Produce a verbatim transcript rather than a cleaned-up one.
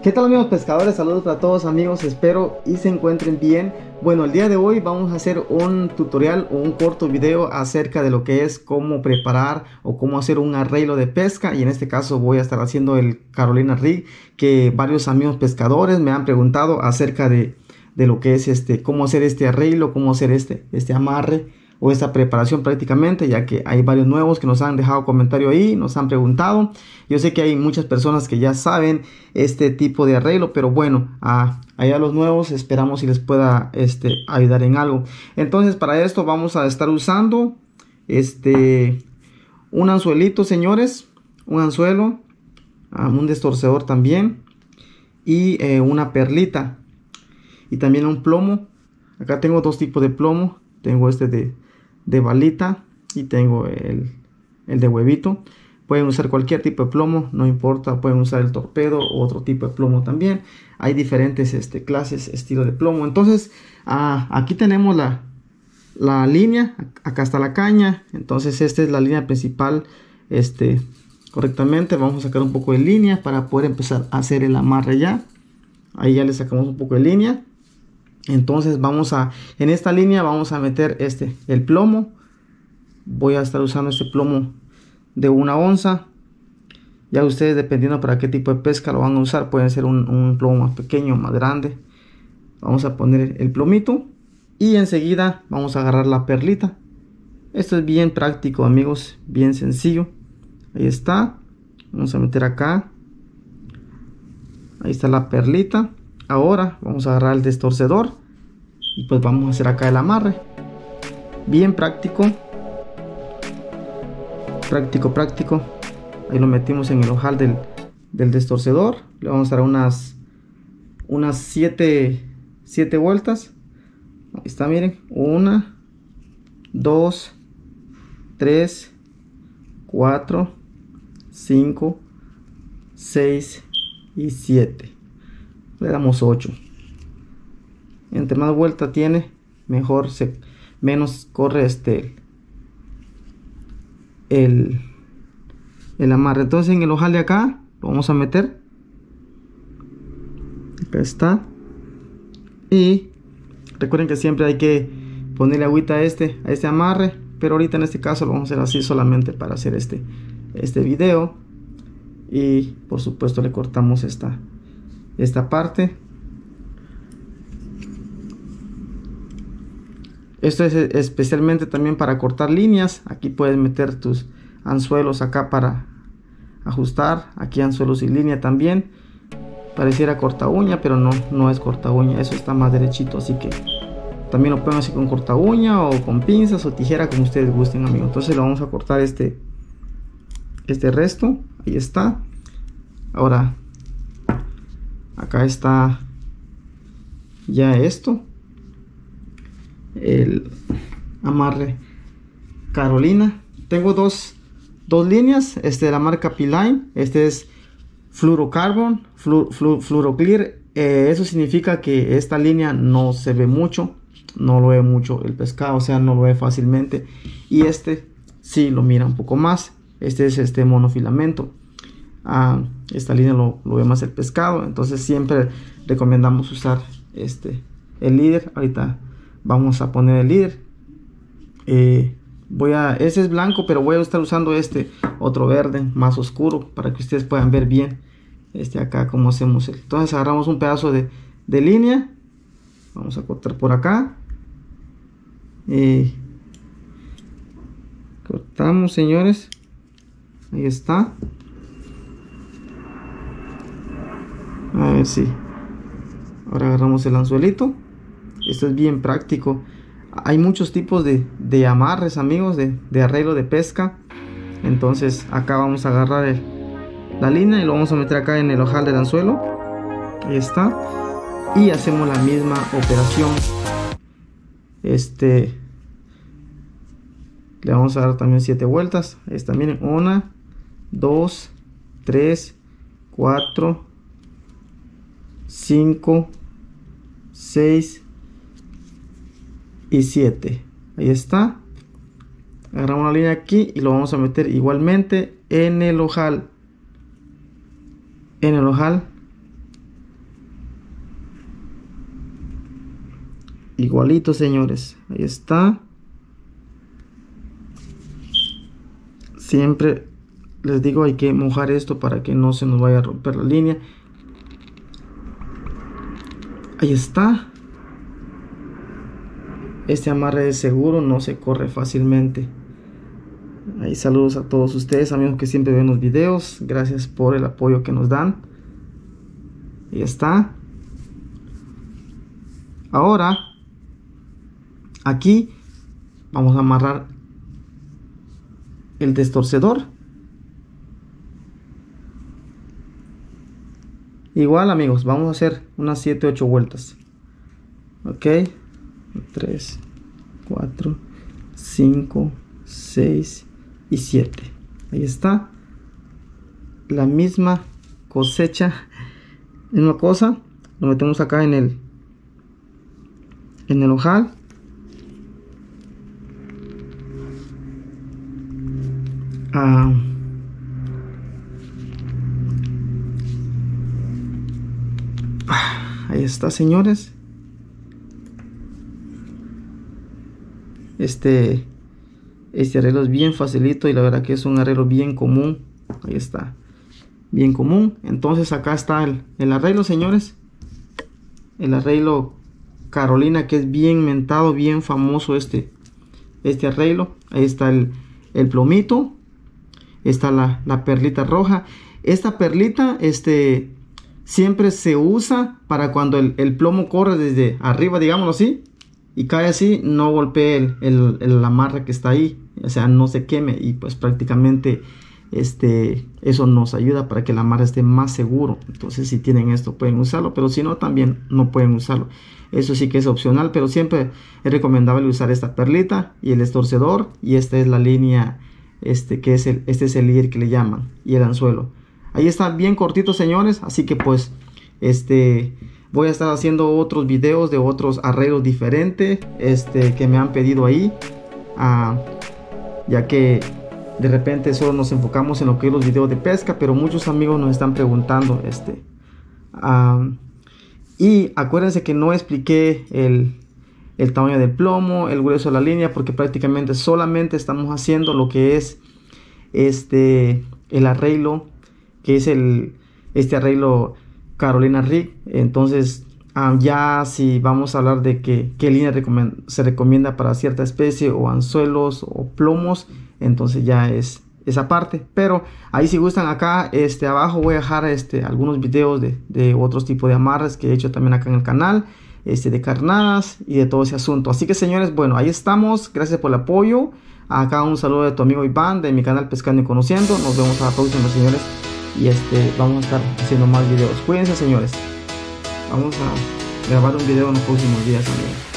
¿Qué tal, amigos pescadores? Saludos para todos, amigos, espero y se encuentren bien. Bueno, el día de hoy vamos a hacer un tutorial o un corto video acerca de lo que es cómo preparar o cómo hacer un arreglo de pesca, y en este caso voy a estar haciendo el Carolina Rig, que varios amigos pescadores me han preguntado acerca de, de lo que es este, cómo hacer este arreglo, cómo hacer este, este amarre o esta preparación prácticamente, ya que hay varios nuevos que nos han dejado comentario ahí, nos han preguntado. Yo sé que hay muchas personas que ya saben este tipo de arreglo, pero bueno, a, allá los nuevos esperamos si les pueda este, ayudar en algo. Entonces, para esto vamos a estar usando este un anzuelito, señores, un anzuelo, um, un destorcedor también, y eh, una perlita, y también un plomo. Acá tengo dos tipos de plomo, tengo este de de balita y tengo el, el de huevito. Pueden usar cualquier tipo de plomo, no importa, pueden usar el torpedo o otro tipo de plomo también. Hay diferentes este, clases, estilo de plomo. Entonces ah, aquí tenemos la, la línea, acá está la caña, entonces esta es la línea principal este, correctamente. Vamos a sacar un poco de línea para poder empezar a hacer el amarre ya. Ahí ya le sacamos un poco de línea. Entonces vamos a, en esta línea vamos a meter este, el plomo. Voy a estar usando este plomo de una onza. Ya ustedes, dependiendo para qué tipo de pesca lo van a usar, pueden ser un, un plomo más pequeño, más grande. Vamos a poner el plomito y enseguida vamos a agarrar la perlita. Esto es bien práctico, amigos, bien sencillo. Ahí está. Vamos a meter acá. Ahí está la perlita. Ahora vamos a agarrar el destorcedor y pues vamos a hacer acá el amarre. Bien práctico, práctico, práctico. Ahí lo metimos en el ojal del, del destorcedor. Le vamos a dar unas unas siete vueltas. Ahí está, miren. Una, dos, tres, cuatro, cinco, seis y siete. Le damos ocho. Entre más vuelta tiene, mejor se menos corre este el el amarre. Entonces en el ojal de acá lo vamos a meter. Acá está. Y recuerden que siempre hay que ponerle agüita a este a este amarre, pero ahorita en este caso lo vamos a hacer así solamente para hacer este este video. Y por supuesto le cortamos esta esta parte. Esto es especialmente también para cortar líneas. Aquí puedes meter tus anzuelos acá para ajustar. Aquí anzuelos y línea también. Pareciera corta uña, pero no, no es corta uña. Eso está más derechito, así que también lo pueden hacer con corta uña o con pinzas o tijera, como ustedes gusten, amigos. Entonces le vamos a cortar este este resto. Ahí está. Ahora acá está ya esto, el amarre Carolina. Tengo dos, dos líneas, este de la marca P-Line, este es fluorocarbon, flu, flu, fluoroclear. Eh, eso significa que esta línea no se ve mucho, no lo ve mucho el pescado, o sea, no lo ve fácilmente. Y este sí lo mira un poco más. Este es este monofilamento. Ah, esta línea lo, lo ve más el pescado, entonces siempre recomendamos usar este el líder. Ahorita vamos a poner el líder. eh, voy a ese es blanco, pero voy a estar usando este otro verde más oscuro para que ustedes puedan ver bien este acá cómo hacemos el. Entonces agarramos un pedazo de, de línea, vamos a cortar por acá, eh, cortamos, señores. Ahí está. A ver si ahora agarramos el anzuelito. Esto es bien práctico. Hay muchos tipos de, de amarres, amigos, de, de arreglo de pesca. Entonces acá vamos a agarrar el, la línea y lo vamos a meter acá en el ojal del anzuelo. Ahí está. Y hacemos la misma operación. Este le vamos a dar también siete vueltas. Ahí está, miren, una, dos, tres, cuatro, cinco, seis y siete. Ahí está. Agarramos una línea aquí y lo vamos a meter igualmente en el ojal. En el ojal igualito, señores. Ahí está. Siempre les digo, hay que mojar esto para que no se nos vaya a romper la línea. Ahí está. Este amarre es seguro, no se corre fácilmente. Ahí saludos a todos ustedes, amigos que siempre ven los videos. Gracias por el apoyo que nos dan. Ahí está. Ahora, aquí vamos a amarrar el destorcedor. Igual, amigos, vamos a hacer unas siete ocho vueltas. Ok, tres, cuatro, cinco, seis y siete. Ahí está. La misma cosecha, misma cosa. Lo metemos acá en el en el ojal. Ah, ahí está, señores. Este este arreglo es bien facilito y la verdad que es un arreglo bien común. Ahí está, bien común. Entonces acá está el, el arreglo, señores. El arreglo Carolina, que es bien mentado, bien famoso este este arreglo. Ahí está el, el plomito. Está la, la perlita roja. Esta perlita este siempre se usa para cuando el, el plomo corre desde arriba, digámoslo así, y cae así, no golpee el, el, el amarre que está ahí, o sea, no se queme. Y pues prácticamente este eso nos ayuda para que el amarre esté más seguro. Entonces, si tienen esto pueden usarlo, pero si no, también no pueden usarlo. Eso sí que es opcional, pero siempre es recomendable usar esta perlita y el estorcedor. Y esta es la línea, este que es el este es el líder que le llaman, y el anzuelo. Ahí está, bien cortito, señores. Así que pues este voy a estar haciendo otros videos de otros arreglos diferentes este que me han pedido ahí, uh, ya que de repente solo nos enfocamos en lo que es los videos de pesca, pero muchos amigos nos están preguntando este uh, y acuérdense que no expliqué el el tamaño del plomo, el grueso de la línea, porque prácticamente solamente estamos haciendo lo que es este el arreglo, que es el este arreglo Carolina Rig. Entonces um, ya si vamos a hablar de que qué línea recomend se recomienda para cierta especie, o anzuelos o plomos, entonces ya es esa parte. Pero ahí, si gustan, acá este abajo voy a dejar este algunos videos de, de otros tipos de amarres que he hecho también acá en el canal, este de carnadas y de todo ese asunto. Así que, señores, bueno, ahí estamos. Gracias por el apoyo. Acá un saludo de tu amigo Iván de mi canal Pescando y Conociendo. Nos vemos a la próxima, señores, y este vamos a estar haciendo más videos. Cuídense, señores. Vamos a grabar un video en los próximos días, amigos.